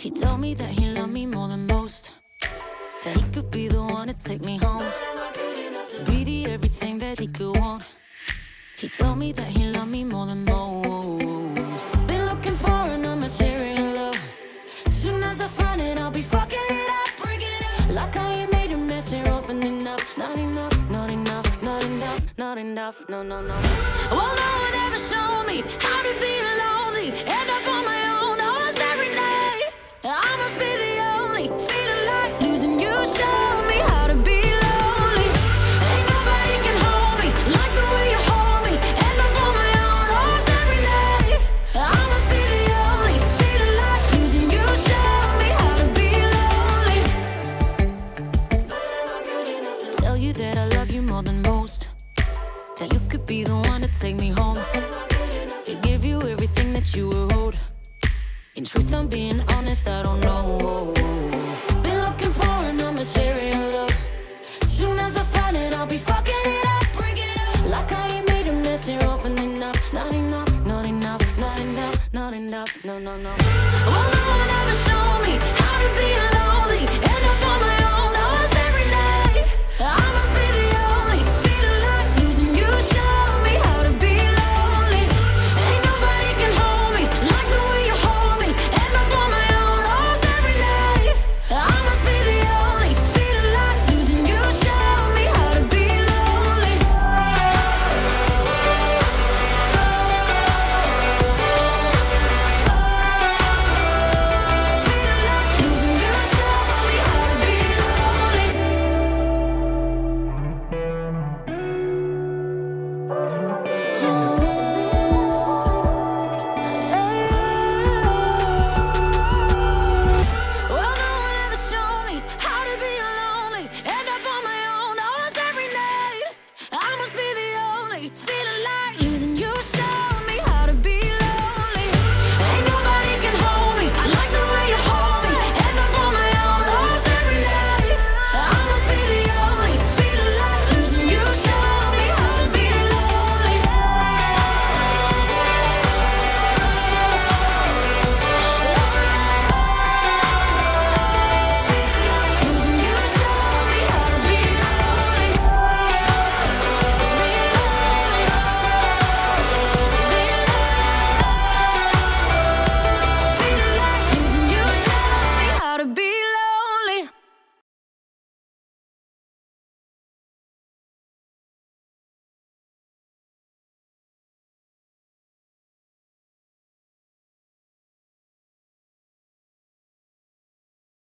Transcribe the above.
He told me that he loved me more than most, that he could be the one to take me home, be the everything that he could want. He told me that he loved me more than most. Been looking for an immaterial love. Soon as I find it, I'll be fucking it up, bring it up. Like I ain't made a mess here often enough. Not enough, not enough, not enough, not enough, no, no, no. Well, no one ever showed me how to be lonely, end up on my own almost every night. I must be the only feeling like losing you. Showed me how to be lonely. Ain't nobody can hold me like the way you hold me. End up on my own almost every night. I must be the only feeling like losing you. Showed me how to be lonely. But am I good enough to tell you that I love you more than most? That you could be the one to take me home, to give you everything that you were owed. In truth, I'm being honest, I don't know. Been looking for an immaterial love. Soon as I find it, I'll be fucking it up, bring it up. Like I ain't made a mess here often enough. Not enough, not enough, not enough, not enough, no, no, no. Well, no one ever showed me how to be lonely, end up on my own almost every night. I must be the only feeling like losing you. Showed me how to be lonely. Ain't nobody can hold me like the way you hold me. End up on my own almost every night. I must be the only feeling like losing you. Showed me how to be lonely. Feeling like losing you. Showed me how to be lonely. Well, no one ever showed me how to be lonely, end up on my own almost every night. I must be the only feeling like